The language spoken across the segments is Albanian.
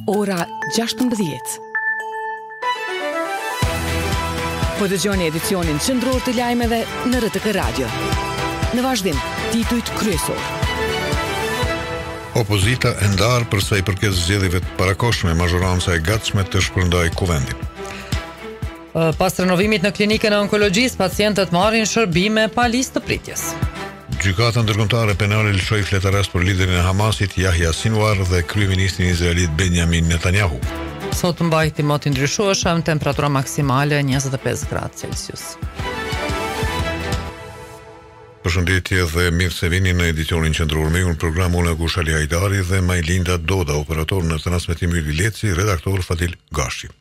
Ora 16. Po dëgjoni edicionin qendror të lajmeve në RTK Radio. Në vazhdim, titujt kryesor. Opozita e ndarë për sa i përket zgjedhjeve të parakohshme, mazhoranca e gatshme të shpërndajë kuvendin. Pas renovimit në klinikën e onkologjisë, pacientët marrin shërbime pa listë të pritjes. Gjykata ndërkombëtare penale lëshoi fletares për liderin e Hamasit Yahya Sinwar dhe kryeministrin izraelit Benjamin Netanyahu. Sot mbaj timoti ndryshueshëm, temperatura maksimale 25 gradë Celsius. Përshëndetje dhe mirë se vini në edicionin qendror. Me unë program unë Gushali Hajdari dhe Majlinda Doda, operator në transmetim Yli Leci, redaktor Fatil Gashi.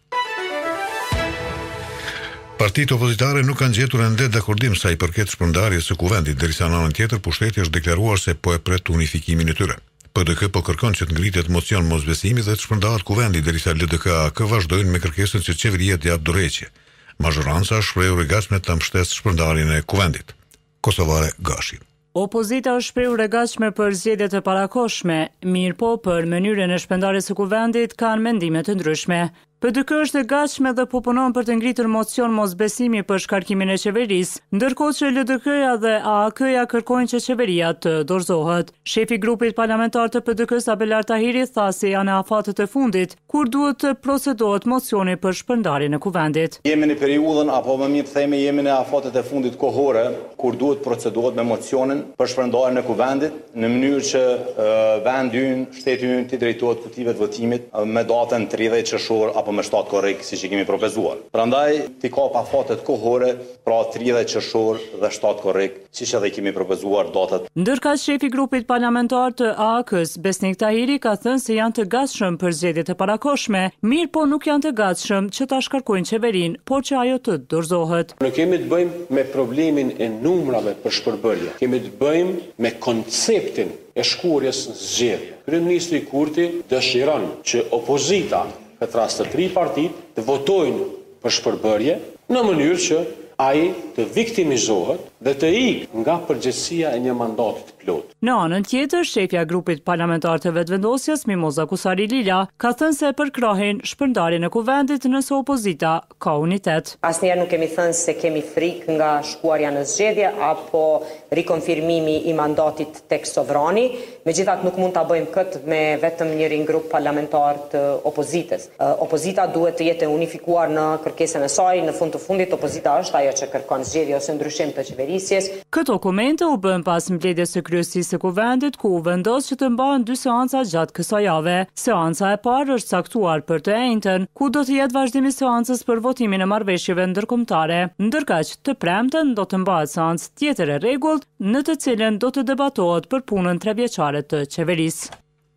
Partitë opozitare nuk kanë gjetur ende dakordim sa i përket shpërndarjes së kuvendit, derisa në anën tjetër pushteti është deklaruar se po e pret unifikimin e tyre. PDK po kërkon që të ngritet mocion mosbesimi dhe të shpërndahet kuvendi, derisa LDK-AK vazhdojnë me kërkesën që qeveria të japë dorëheqje. Mazhoranca shprehur e gatshme ta mbështesë shpërndarjen e kuvendit. Kosovare Gashi. Opozita është shprehur e gatshme për zgjedhjet e parakohshme, mirëpo për mënyrën e shpërndarjes së kuvendit kanë mendime të ndryshme. PDK është e gatshme dhe po punon për të ngritur mocion mosbesimi për shkarkimin e qeverisë, ndërkohë që LDK-ja dhe AAK-ja kërkojnë që qeveria të dorëzohet. Shefi i grupit parlamentar të PDK-s Abelar Tahiri tha se janë në afatet e fundit, kur duhet të procedohet mocioni për shpërndarjen e kuvendit. Jemi në periudhën, apo më mirë themi, jemi në afatet e fundit kohore, kur duhet procedohet me mocionin për shpërndarjen e kuvendit, në mënyrë që vendi ynë, shteti ynë të drejtohet kutive të votimit me datën 30 qershor apo me 7 korrik, siç e kemi propozuar. Prandaj ti ka afatet kohore, pra 30 qershor dhe 7 korrik, siç edhe kemi propozuar datat. Ndërka shefi i grupit parlamentar të AAK-s, Besnik Tahiri, ka thënë se janë të gatshëm për zgjedhjet e parakohshme, mirë po nuk janë të gatshëm që ta shkarkojnë qeverinë, por që ajo të dorëzohet. Ne kemi të bëjmë me problemin e numrave për shpërbërje. Kemi të bëjmë me konceptin e shkurjes në zgjedhje. Kryeministri Kurti dëshiron që opozita, këtë rast të 3 partitë, të votojnë për shpërbërje në mënyrë që ai të viktimizohet dhe të ikë nga përgjegjësia e një mandati të plotë. Në anën tjetër, shefja e grupit parlamentar të vetëvendosjes, Mimoza Kusari Lila, ka thënë se përkrahin shpërndarjen e kuvendit nëse opozita ka unitet. Asnjëherë nuk kemi thënë se kemi frikë nga shkuarja në zgjedhje apo rikonfirmimi i mandatit tek sovrani, megjithatë nuk mund ta bëjmë këtë me vetëm njërin grup parlamentar të opozitës. Opozita duhet të jetë unifikuar në kërkesën e saj, në fund të fundit opozita është ajo që kërkon zgjedhje ose ndryshim të qeverisjes. Këto komente u bën pas mbledhjes së kryesisë së kuvendit, ku u vendos që të mbahen 2 seanca gjatë kësaj jave. Seanca e parë është caktuar për të njëjtën, ku do të jetë vazhdimi i seancës për votimin e marrëveshjeve ndërkombëtare. Ndërkaq të premten do të mbahet seancë tjetër e rregullt, në të cilën do të debatohet për punën 3-vjeçare të qeverisë.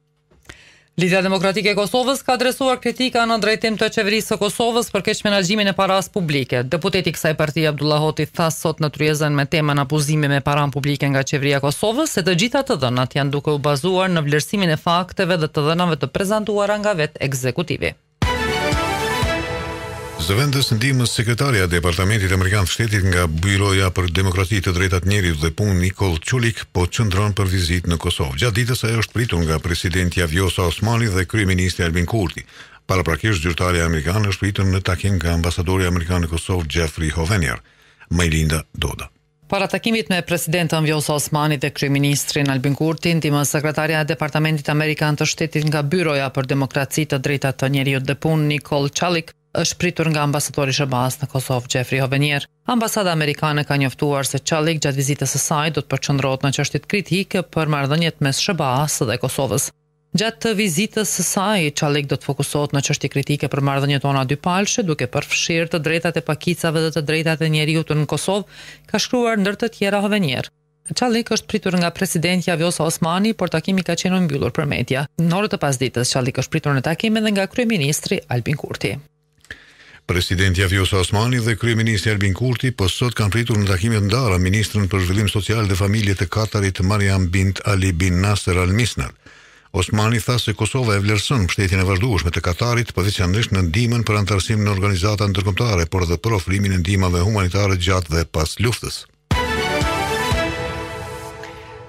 Lidhja Demokratike e Kosovës ka adresuar kritika në drejtim të qeverisë së Kosovës për keq menaxhimin e paras publike. Deputeti i kësaj partie Abdullah Hoti tha sot në tryezën me temën abuzimi me paran publike nga qeveria e Kosovës se të gjitha të dhënat janë duke u bazuar në vlerësimin e fakteve dhe të dhënave të prezantuara nga vetë ekzekutivi. Zëvendës ndihmës sekretaria e Departamentit Amerikan të Shtetit nga Byroja për Demokraci të Drejtat Njerit dhe Punë Nikol Qulik po qëndron për vizitë në Kosovë. Gjatë ditës ajo është pritur nga presidenti Vjosa Osmani dhe kryeministri Albin Kurti. Paraprakisht zyrtarja amerikane është pritur në takim nga ambasadori amerikan në Kosovë Jeffrey Hovenier. Majlinda Doda. Para takimit me presidentën Vjosa Osmani dhe kryeministrin Albin Kurti, ndihmës sekretaria e Departamentit Amerikan të Shtetit nga Byroja për Demokraci të Drejtat të Njerit dhe Punë Nikol Qulik është pritur nga ambasadori SBA-s në Kosovë Jeffrey Hovenier. Ambasada amerikane ka njoftuar se Qulik gjatë vizitës së saj do të përqendrohet në çështjet kritike për marrëdhëniet mes SBA-s dhe Kosovës. Gjatë vizitës së saj, Qulik do të fokusohet në çështje kritike për marrëdhëniet tona dypalshe, duke përfshirë të drejtat e pakicave dhe të drejtat e njerëzit në Kosovë, ka shkruar ndër të tjera Hovenier. Qulik është pritur nga presidentja Vjosa Osmani, por takimi ka qenë mbyllur për media. Në orët e pasdites, Qulik është pritur në takim edhe nga kryeministri Albin Kurti. Presidenti Vjosa Osmani dhe kryeministri Albin Kurti po sot kanë pritur në takime të ndara ministrën për zhvillim social dhe familje të Katarit Mariam bint Ali bin Nasser Al Misnad. Osmani tha se Kosova e vlerëson mbështetjen e vazhdueshme të Katarit, përveçanërisht në ndihmën për antarësim në organizata ndërkombëtare, por edhe për ofrimin e ndihmave humanitare gjatë dhe pas luftës.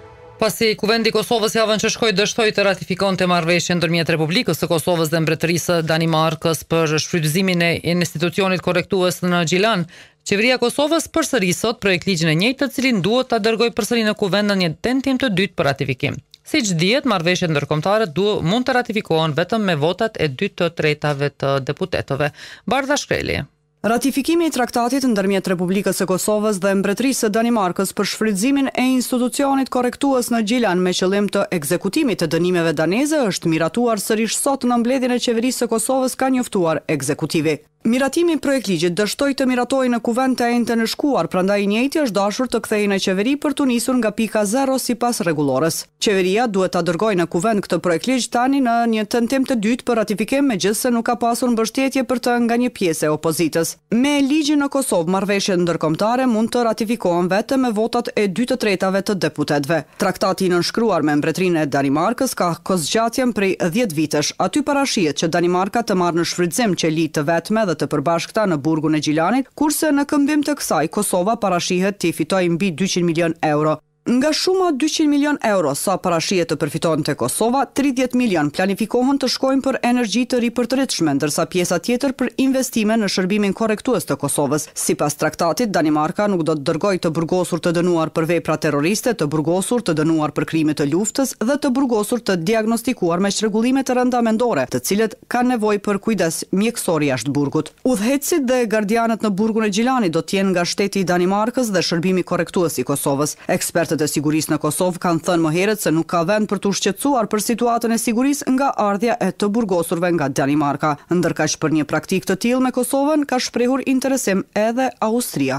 Pasi Kuvendi i Kosovës javën që shkoi dështoi të ratifikonte marrëveshjen ndërmjet Republikës së Kosovës dhe Mbretërisë së Danimarkës për shfrytëzimin e institucionit korrektues në Gjilan, qeveria e Kosovës përsëri sot projekt ligjin e njëjtë, të cilin duhet ta dërgojë përsëri në Kuvend në një tentim të dytë për ratifikim. Siç dihet, marrëveshjet ndërkombëtare mund të ratifikohen vetëm me votat e 2/3 të deputetëve. Bardha Shkreli. Ratifikimi i traktatit ndërmjet Republikës së Kosovës dhe Mbretërisë së Danimarkës për shfrytëzimin e institucionit korrektues në Gjilan me qëllim të ekzekutimit të dënimeve daneze është miratuar sërish sot në mbledhjen e qeverisë së Kosovës, ka njoftuar ekzekutivi. Miratimi i projektligjit dështoi të miratojë në Kuvend të enjtë në shkuar, prandaj i njëjti është dashur të kthehej në qeveri për të nisur nga pika 0 sipas rregullores. Qeveria duhet ta dërgojë në Kuvend këtë projektligj tani në një tentim të dytë për ratifikim, megjithse nuk ka pasur mbështetje për të nga një pjesë e opozitës. Me ligjin në Kosovë, marrëveshjet ndërkombëtare mund të ratifikohen vetëm me votat e 2/3 të deputetëve. Traktati i nënshkruar me Mbretërinë e Danimarkës ka kozgjatjen prej 10 vitesh. Aty parashihet që Danimarka të marrë në shfrytëzim qeli të vetme të përbashkëta në burgun e Gjilanit, kurse në këmbim të kësaj Kosova parashihet të fitojë mbi 200 milion euro. Nga shuma 200 milion euro sa parashihet të përfitojnë te Kosova, 30 milion planifikohen të shkojnë për energji të ripërtëritshme, ndërsa pjesa tjetër për investime në shërbimin korrektues të Kosovës. Sipas traktatit, Danimarka nuk do të dërgojë të burgosur të dënuar për vepra terroriste, të burgosur të dënuar për krime të luftës dhe të burgosur të diagnostikuar me çrregullime të rënda mendore, të cilët kanë nevojë për kujdes mjekësor jashtë burgut. Udhëheqësit dhe gardianët në burgun e Gjilanit do të jenë nga shteti i Danimarkës dhe shërbimi korrektues i Kosovës. Ekspertët e sigurisë në Kosovë kanë thënë më herët se nuk ka vend për të shqetësuar për situatën e sigurisë nga ardhja e të burgosurve nga Danimarka. Ndërkaq për një praktikë të tillë me Kosovën ka shprehur interesim edhe Austria.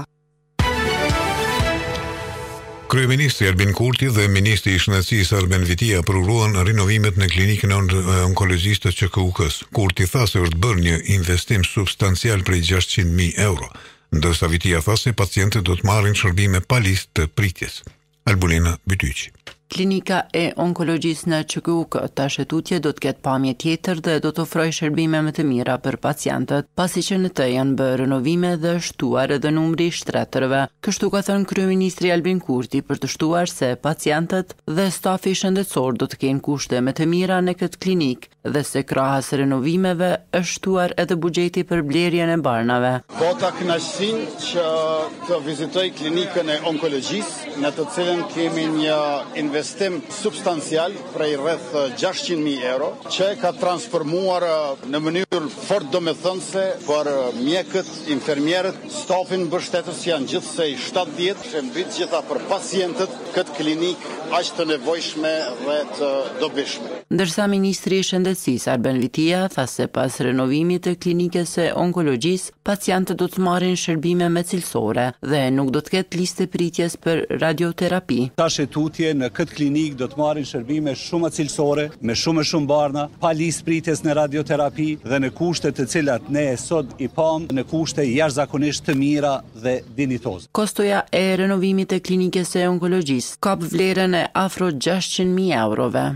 Kryeministri Albin Kurti dhe Ministri i Shëndetësisë Arben Vitia përurruan rinovimet në klinikën e onkologjistë të QKUK-s. Kurti tha se është bërë një investim substancial prej 600.000 euro, ndërsa Vitia tha se pacientët do të marrin shërbime pa listë të pritjes. Albulina Bytyqi. Klinika e onkologjisë në QKUK tash tutje do të ketë pamje tjetër dhe do të ofrojë shërbime më të mira për pacientët, pasi që në të janë bërë renovime dhe shtuar edhe numri i shtretërve. Kështu ka thënë kryeministri Albin Kurti për të shtuar se pacientët dhe stafi shëndetësor do të kenë kushte më të mira në këtë klinik dhe se krahas renovimeve është shtuar edhe buxheti për blerjen e barnave. Bota kënaqësinë që të vizitoj klinikën e onkologjisë, në të cilën kemi një investim substancial prej rreth 600.000 euro, që ka transformuar në mënyrë fort domethënëse për mjekët, infermierët, stafin mbështetës janë gjithsej 70, shërbim gjitha për pacientët, këtë klinik aq të nevojshme dhe të dobishme. Ndërsa ministri i Shëndetësisë Arben Vitia tha se pas renovimit të klinikës së onkologjisë, pacientët do të marrin shërbime më cilësore dhe nuk do të ketë listë pritjes për radioterapi. Tash tutje në këtë klinik do të marrin shërbime shumë cilësore, me shumë barna, pa listë pritjes në radioterapi dhe në kushte të cilat ne sot i pam në kushte jashtëzakonisht të mira dhe dinjitoze. Kostoja e renovimit të klinikës së onkologjisë ka vlerën e afro 600.000 eurove.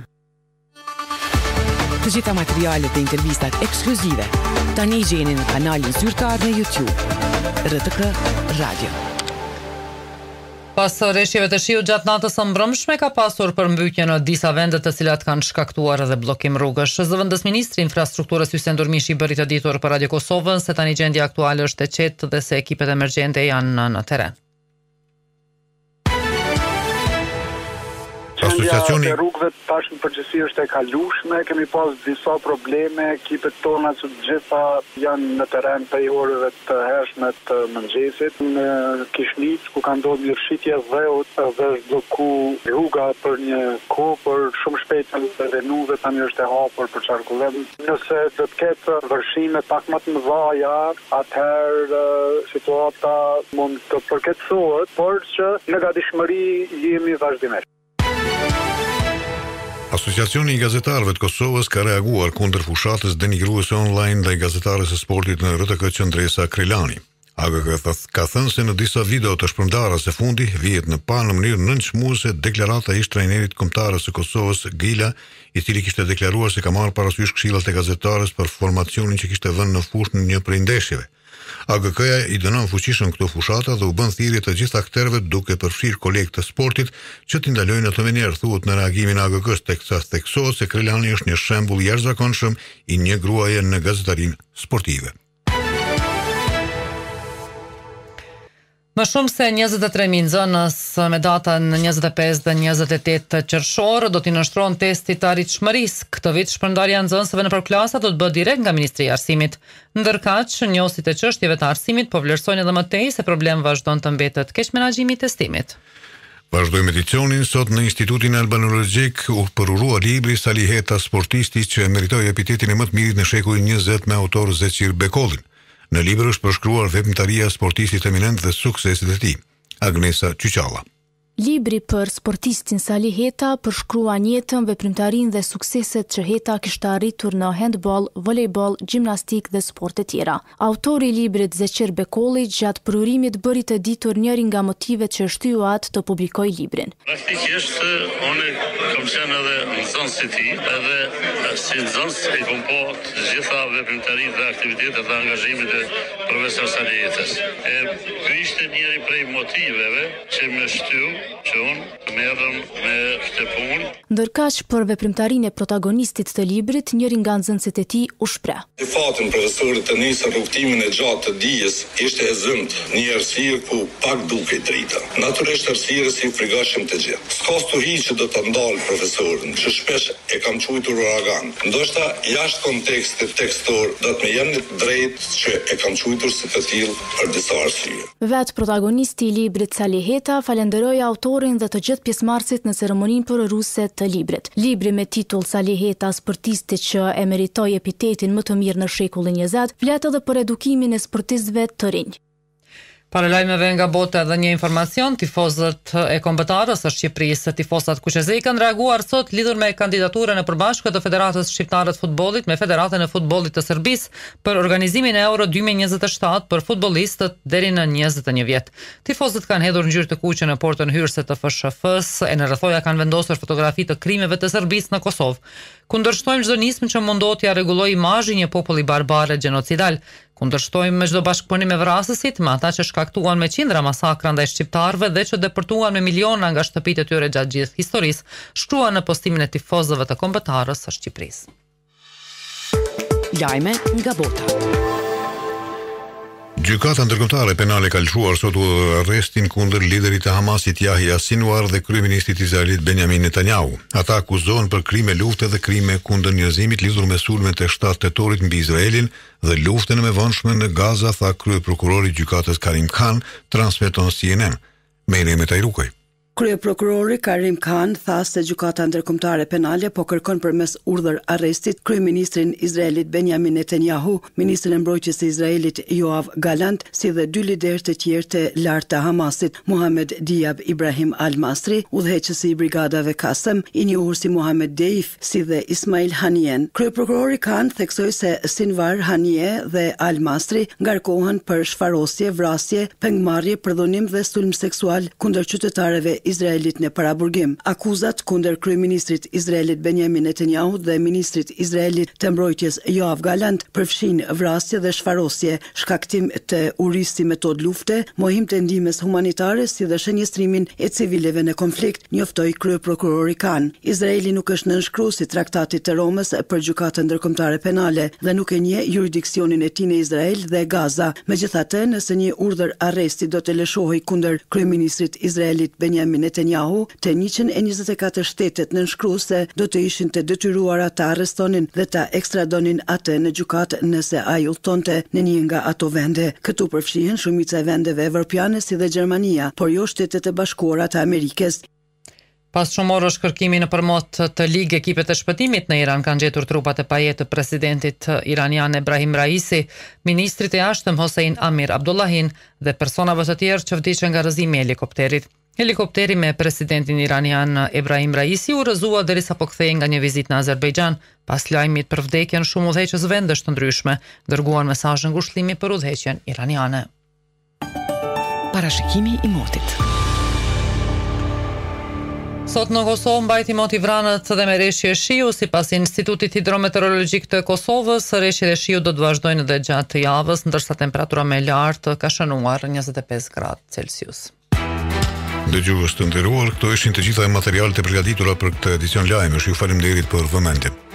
Të gjitha materialet dhe intervistat ekskluzive tani gjeni në kanalin zyrtar në YouTube. RTK Radio. Pas rreshjeve të shiut gjatë natës së mbrëmshme ka pasur përmbytje në disa vende të cilat kanë shkaktuar edhe bllokim rrugësh. Zëvendës ministri i infrastrukturës Hysén Durmishi bëri të ditur për Radio Kosovën se tani gjendja aktuale është e qetë dhe se ekipet emergjente janë në terren. Asociacioni e rrugëve tash në përgjithësi është e kalueshme, kemi pas disa probleme, ekipet tona që të gjitha janë në terren prej orëve të hershme të mëngjesit. Në Kishnic, ku ka ndodhur një rrshitje dheut dhe është bloku rruga për një kohë, por shumë shpejt edhe nuve tani është e hapur për qarkullim. Nëse do të ketë vërshime pak më të mëdha, atëherë situata mund të përkeçohet, por që në gatishmëri jemi vazhdimisht. Asociacioni i gazetarëve të Kosovës ka reaguar kundër fushatës denigruese online ndaj gazetares së sportit në RTK Qendresa Krilani. AGK ka thënë se në disa video të shpërndarës së fundi vihet në pa në mënyrë nënçmuese deklarata e ish-trajnerit kombëtarës së Kosovës Gila, i cili kishte deklaruar se ka marrë parasysh këshillat e gazetarës për formacionin që kishte vënë në fushë në një prej ndeshjeve. AGK-ja i dënon fuqishëm këto fushata dhe u bën thirrje të gjithë aktorëve duke përfshirë kolegë të sportit që t'i ndalojnë atë mënyrë, thuhet në reagimin e AGK-s, teksa theksohet se Krelani është një shembull jashtëzakonshëm i një gruaje në gazetarinë sportive. Më shumë se 23.000 nxënës me datën 25 dhe 28 qershor do t'i nështrohen testit të arritshmërisë. Këtë vit shpërndarja e nxënësve nëpër klasa do të bëhet direkt nga Ministria e Arsimit. Ndërkaq, njohësit e çështjeve të arsimit po vlerësojnë edhe më tej se problemi vazhdon të mbetet keq menaxhimi i testimit. Vazhdojmë edicionin sot në Institutin Albanologjik u përurua libri Saliheta sportisti që meritoi epitetin e më të mirit në shekullin 20 me autor Zeqir Bekollin. Në libër është përshkruar veprimtaria e sportistit eminent dhe sukseset e tij. Agnesa Qyqalla. Libri për sportistin Saliheta përshkruan jetën, veprimtarinë dhe sukseset që Heta kishte arritur në handball, volejboll, gjimnastik dhe sporte tjera. Autori i librit Zeqir Bekolli gjatë përurimit bëri të ditur njërin nga motivet që shtyu atë të publikojë librin. Praktikisht unë kam qenë edhe nxënës i tij, edhe si nxënës i kam po të gjitha veprimtaritë dhe aktivitetet dhe angazhimet e profesor Salihetës. Ky ishte njëri prej motiveve që më shtyu që unë të merrem me këtë punë. Ndërkaq për veprimtarinë e protagonistit të librit, njëri nga nxënësit e tij u shpreh. Në fatin profesorit të nisë rrugtimin e gjatë të dijes, ishte e zëmt, një errësirë ku pak dukej drita. Natyrisht errësirës i frikashëm të gjithë. S'ka stuhi që do ta ndal profesorin, që shpesh e kam quajtur uragan. Ndoshta jashtë kontekstit tekstor do të më jeni drejt që e kam quajtur si të tillë për disa arsye. Vet protagonisti i librit Saliheta falenderoi autorin dhe të gjithë pjesëmarrësit në ceremoninë përoruse të librit. Libri me titull Saliheta sportisti që e meritoi epitetin më të mirë në shekullin 20, flet edhe për edukimin e sportistëve të rinj. Para lajmeve nga bota edhe një informacion, tifozët e kombëtarës së Shqipërisë, tifozat kuqezej kanë reaguar sot lidhur me kandidaturën e përbashkët të Federatës Shqiptare të Futbollit me Federatën e Futbollit të Serbisë për organizimin e Euro 2027 për futbollistët deri në 21 vjet. Tifozët kanë hedhur ngjyrë të kuqe në portën hyrëse të FSHF-s e në rrethoja kanë vendosur fotografi të krimeve të Serbisë në Kosovë. Kundërshtojmë çdo nismë që mundot t'ia rregullojë imazhin e një populli barbar e gjenocidal. Kundërshtojmë me çdo bashkëpunim me vrasësit, me ata që shkaktuan me qindra masakra ndaj shqiptarëve dhe që deportuan me miliona nga shtëpitë e tyre gjatë gjithë historisë, shkruan në postimin e tifozëve të kombëtarës së Shqipërisë. Lajme nga bota. Gjykata ndërkombëtare penale ka lëshuar sot arrestin kundër liderit të Hamasit Yahya Sinwar dhe kryeministit izraelit Benjamin Netanyahu. Ata akuzohen për krime lufte dhe krime kundër njerëzimit lidhur me sulmet e 7 tetorit mbi Izraelin dhe luftën e mëvonshme në Gaza, tha kryeprokurori i gjykatës Karim Khan, transmeton CNN. Meriem Tajrukaj. Kryeprokurori Karim Khan tha se gjykata ndërkombëtare penale po kërkon përmes urdhër arrestit kryeministrin izraelit Benjamin Netanyahu, ministrin e mbrojtjes së Izraelit Yoav Gallant, si dhe dy liderë të tjerë të lartë të Hamasit, Mohamed Diab Ibrahim Al-Masri, udhëheqësi i brigadave Kasem, i njohur si Mohamed Deif, si dhe Ismail Hanien. Kryeprokurori Khan theksoi se Sinwar, Hanie dhe Al-Masri ngarkohen për shfarosje, vrasje, pengmarrje, përdhunim dhe sulm seksual kundër qytetarëve Izraelit në paraburgim. Akuzat kundër kryeministrit izraelit Benjamin Netanyahu dhe ministrit izraelit të mbrojtjes Yoav Gallant përfshin vrasje dhe shfarosje, shkaktim të urisë si metodë lufte, mohim të ndihmës humanitare si dhe shënjestrimin e civileve në konflikt, njoftoi kryeprokurori Khan. Izraeli nuk është nënshkrues i Traktatit të Romës për gjykatën ndërkombëtare penale dhe nuk e njeh jurisdiksionin e tij në Izrael dhe Gaza. Megjithatë, nëse një urdhër arresti do të lëshohej kundër kryeministrit izraelit Benjamin Netanyahu, të 124 shtetet nënshkruese do të ishin të detyruara të arrestonin dhe të ekstradonin atë në gjykatë nëse ai udhtonte në një nga ato vende. Këtu përfshihen shumica e vendeve evropiane si dhe Gjermania, por jo Shtetet e Bashkuara të Amerikës. Pas shumë orësh kërkimi në përmot të ligë, ekipet e shpëtimit në Iran kanë gjetur trupat e pajet të presidentit iranian Ebrahim Raisi, ministrit e jashtëm Hossein Amir Abdullahin dhe personave të tjerë që vdiqën nga rrëzimi i helikopterit. Helikopteri me presidentin iranian Ebrahim Raisi u rrëzua derisa po kthehej nga një vizitë në Azerbajxhan. Pas lajmit për vdekjen, shumë udhëheqës vendesh të ndryshme dërguan mesazhe ngushëllimi për udhëheqjen iraniane. parashikimi i motit. Sot në Kosovë mbajti moti vranët dhe me reshje shiu, sipas Institutit Hidrometeorologjik të Kosovës, reshjet e shiut do të vazhdojnë edhe gjatë javës, ndërsa temperatura më e lartë ka shënuar 25 gradë Celsius. Dëgjues të nderuar, këto ishin të gjitha materialet e përgatitura për këtë edicion lajmesh. Ju faleminderit për vëmendjen.